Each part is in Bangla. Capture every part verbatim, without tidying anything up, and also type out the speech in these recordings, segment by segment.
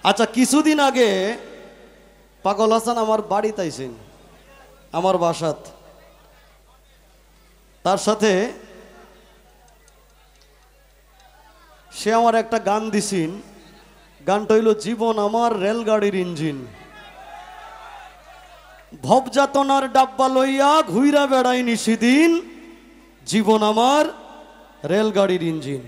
আচ্ছা, কিছুদিন আগে পাগল হাসান আমার বাড়িতে আইছেন, আমার বাসাত। তার সাথে সে আমার একটা গান দিছিন, গানটা হইল জীবন আমার রেলগাড়ির ইঞ্জিন। ভবযাতনার ডাব্বা লইয়া ঘুইরা বেড়াই নিশিদিন, জীবন আমার রেলগাড়ির ইঞ্জিন।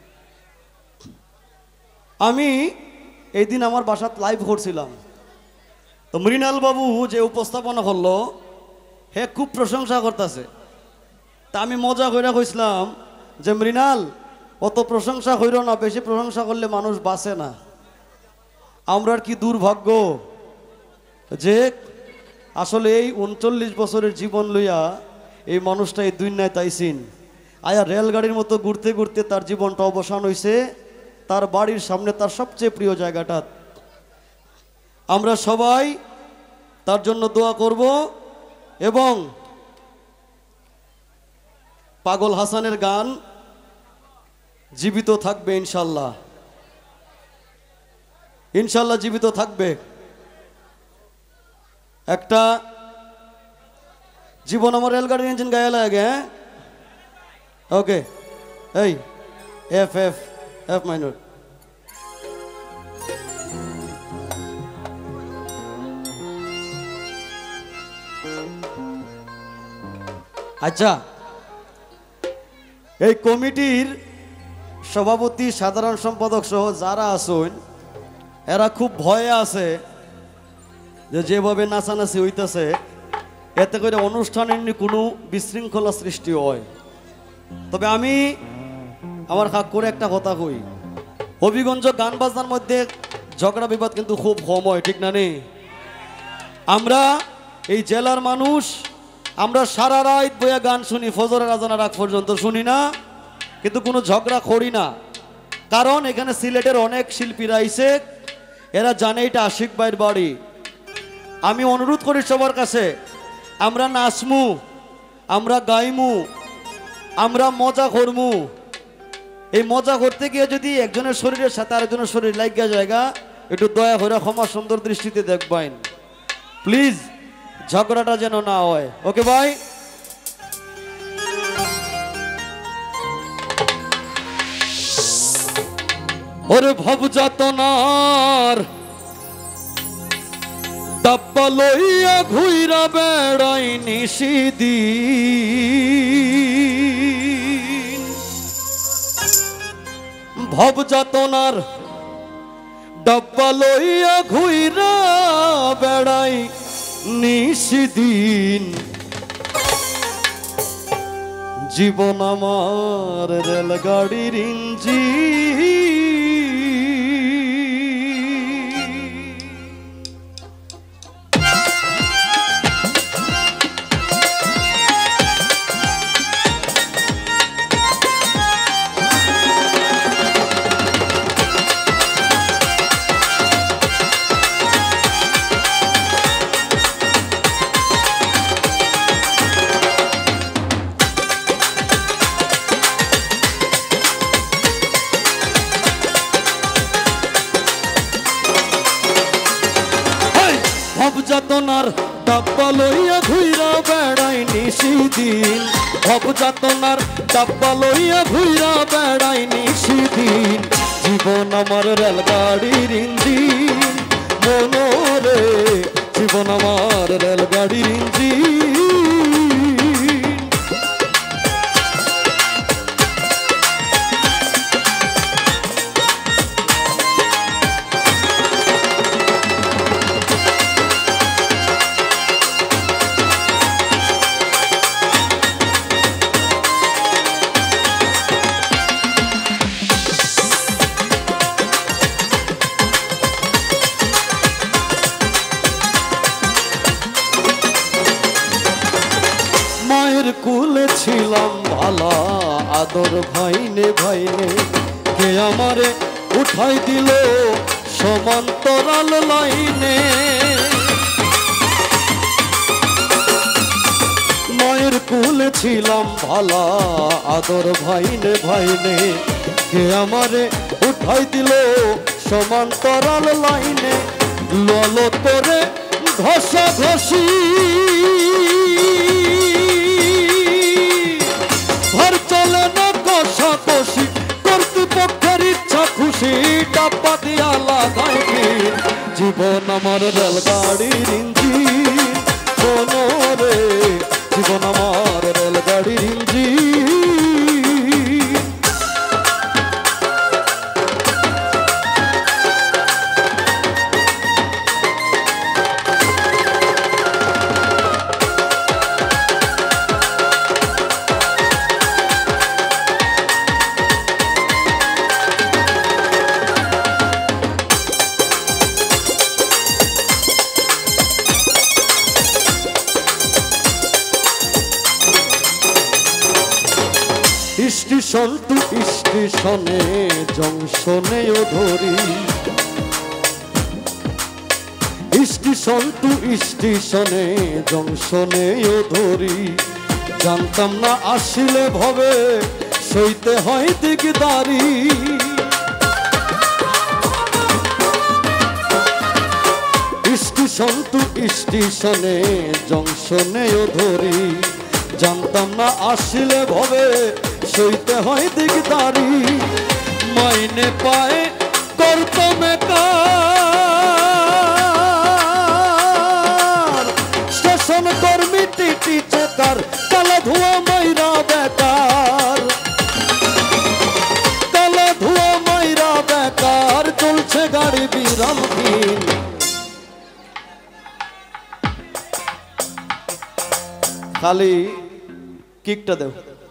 আমি এই দিন আমার বাসাত লাইভ করছিলাম, তো মৃণাল বাবু যে উপস্থাপনা করলো হে খুব প্রশংসা করতেছে। তা আমি মজা কইরা কইছিলাম যে মৃণাল, অত প্রশংসা কইর না, বেশি প্রশংসা করলে মানুষ বাঁচে না। আমরার কি দুর্ভাগ্য যে আসলে এই উনচল্লিশ বছরের জীবন লইয়া এই মানুষটা এই দুনিয়ায় তাইছিন। আয়া রেলগাড়ির মতো ঘুরতে ঘুরতে তার জীবনটা অবসান হয়েছে তার বাড়ির সামনে, তার সবচেয়ে প্রিয় জায়গাটা। আমরা সবাই তার জন্য দোয়া করব এবং পাগল হাসানের গান জীবিত থাকবে ইনশাল্লাহ, ইনশাল্লাহ জীবিত থাকবে। একটা জীবন আমার রেলগাড়ির ইঞ্জিন গায়ে লাগে। হ্যাঁ, ওকে, এই এফ এফ এফ মাইনর। আচ্ছা, এই কমিটির সভাপতি, সাধারণ সম্পাদক সহ যারা আছেন এরা খুব ভয়ে আছে যে যেভাবে নাচানাচি হইতেছে এতে করে অনুষ্ঠানের কোনো বিশৃঙ্খলা সৃষ্টি হয়। তবে আমি আমার হাক করে একটা কথা কই, হবিগঞ্জ গান বাজনার মধ্যে ঝগড়া বিবাদ কিন্তু খুব কম হয়, ঠিক না নেই? আমরা এই জেলার মানুষ, আমরা সারা রাত বইয়া গান শুনি, ফজরের আজানের আগ পর্যন্ত শুনি না, কিন্তু কোনো ঝগড়া করি না। কারণ এখানে সিলেটের অনেক শিল্পীরা আইছে, এরা জানে এটা আশিক ভাইয়ের বাড়ি। আমি অনুরোধ করি সবার কাছে, আমরা নাচমু, আমরা গাইমু, আমরা মজা করমু। এই মজা করতে গিয়ে যদি একজনের শরীরের সাথে আরেকজনের শরীর লাগিয়া জায়গা, একটু দয়া করে ক্ষমা সুন্দর দৃষ্টিতে দেখবেন প্লিজ, ঝগড়াটা যেন না হয়। ওকে ভাই? ওরে ভবযাতনার ডাব্বা লইয়া ঘুইরা বেড়াই নিশিদিন, ভবযাতনার ডাব্বা লইয়া ঘুইরা বেড়াই নিশিদিন, জীবন আমার রেলগাড়ির ইঞ্জিন। ভবযাতনার ডাব্বা লইয়া ঘুইরা বেড়াই নিশিদিন, ভবযাতনার ডাব্বা লইয়া ঘুইরা বেড়াই নিশিদিন, জীবন আমার রেলগাড়ির ইঞ্জিন, মনোরে জীবন আমার রেলগাড়ির ইঞ্জিন। মায়ের কুলে ছিলাম ভালা, আদর ভাইনে ভাইনে, কে আমারে উঠাই দিল সমান্তরাল লাইনে। মায়ের কুলে ছিলাম ভালা, আদর ভাইনে ভাইনে, কে আমারে উঠাই দিল সমান্তরাল লাইনে লল করে ঘষা ঘষি ঘর চলে না কষা কষি কর্তৃপক্ষের ইচ্ছা খুশি ডাব্বা দিয়া লাগাই ভিড় জীবন আমার রেলগাড়ির ইঞ্জিন রে জীবন আমার রেলগাড়ির ইঞ্জিন স্টেশন টু স্টেশনে জংশনেও ধরি স্টেশন টু স্টেশনে জংশনেও ধরি জানতাম না আসিলে ভবে সইতে হয় দিকদারি স্টেশন টু স্টেশনে জংশনেও ধরি জানতাম না আসিলে ভবে সইতে হয় দিকদারি মাইনে পায় করতাম কার স্টেশন কর্মী টিটি চেকার কালা ধোয়া মাইরা বেকার কালা ধোয়া মাইরা বেকার চলছে গাড়ি বিরামহীন খালি কিকটা দেও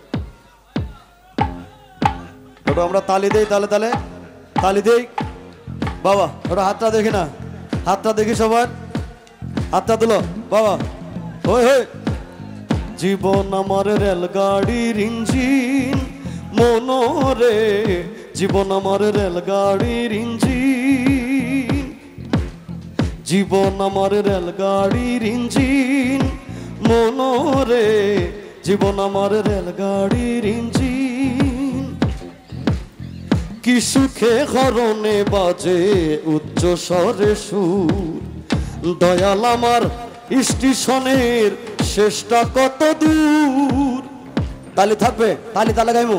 ওটা আমরা তালি দেই তালে তালে তালি দেই বাবা ওটা হাতটা দেখি না হাতটা দেখি সবার হাতটা তুলো বাবা ওই হই জীবন আমার রেলগাড়ির ইঞ্জিন মনরে জীবন আমার রেলগাড়ির ইঞ্জিন জীবন আমার রেলগাড়ির ইঞ্জিন মনরে জীবন আমার রেলগাড়ির ইঞ্জিন কি সুখে হরণে বাজে উচ্চ স্বরে সুর দয়াল আমার স্টেশনের শেষটা কত দূর তালি থাকবে তালি তালে গাইমু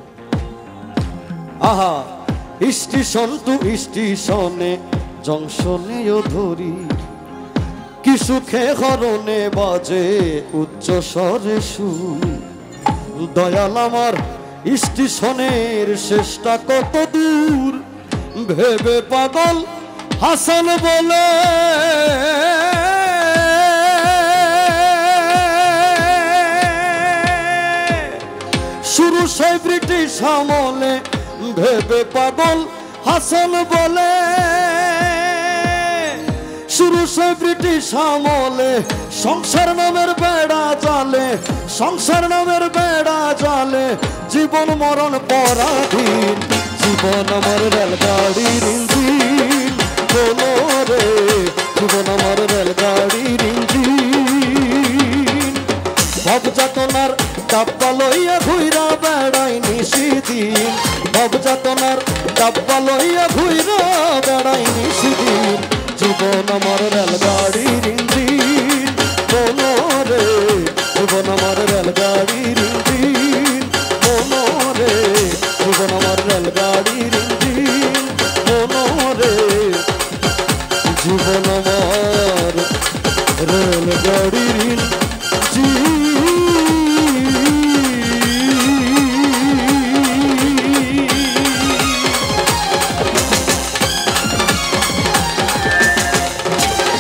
আহা স্টেশন টু স্টেশনে জংশনেও ধরি কি সুখে হরণে বাজে উচ্চ স্বরে সুর দয়াল আমার স্টেশনের শেষটা কত দূর ভেবে পাগল হাসান বলে শুরু সেই ব্রিটিশ আমলে ভেবে পাগল হাসান বলে শুরু সে ব্রিটিশ আমলে সংসার নামের বেড়া জালে সংসার নামের বেড়া জালে জীবন মরণ পরাধীন জীবন আমার রেলগাড়ির ইঞ্জিন রে জীবন আমার রেলগাড়ির ইঞ্জিন ভব যাতনার ডাব্বা লইয়া ঘুইরা বেড়াই নিশিদিন ভব যাতনার ডাব্বা লইয়া ঘুইরা বেড়াই নিশিদিন জীবন আমার রেলগাড়ির ইঞ্জিন রে জীবন আমার রেলগাড়ির ইঞ্জিন রে জীবন আমার রেলগাড়ির ইঞ্জিন রে জীবন আমার রেলগাড়ির ইঞ্জিন